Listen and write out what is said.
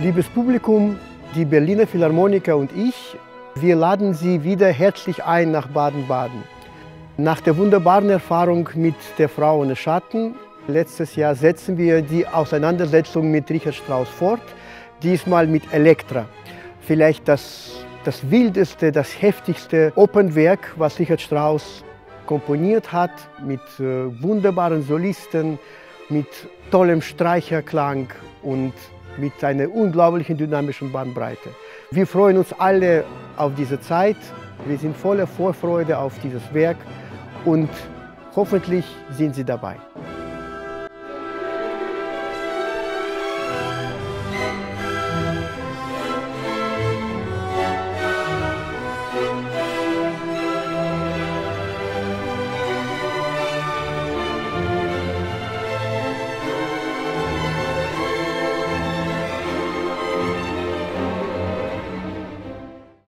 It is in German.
Liebes Publikum, die Berliner Philharmoniker und ich, wir laden Sie wieder herzlich ein nach Baden-Baden. Nach der wunderbaren Erfahrung mit der Frau ohne Schatten, letztes Jahr setzen wir die Auseinandersetzung mit Richard Strauss fort, diesmal mit Elektra. Vielleicht das wildeste, das heftigste Opernwerk, was Richard Strauss komponiert hat, mit wunderbaren Solisten, mit tollem Streicherklang und mit einer unglaublichen dynamischen Bandbreite. Wir freuen uns alle auf diese Zeit. Wir sind voller Vorfreude auf dieses Werk und hoffentlich sind Sie dabei.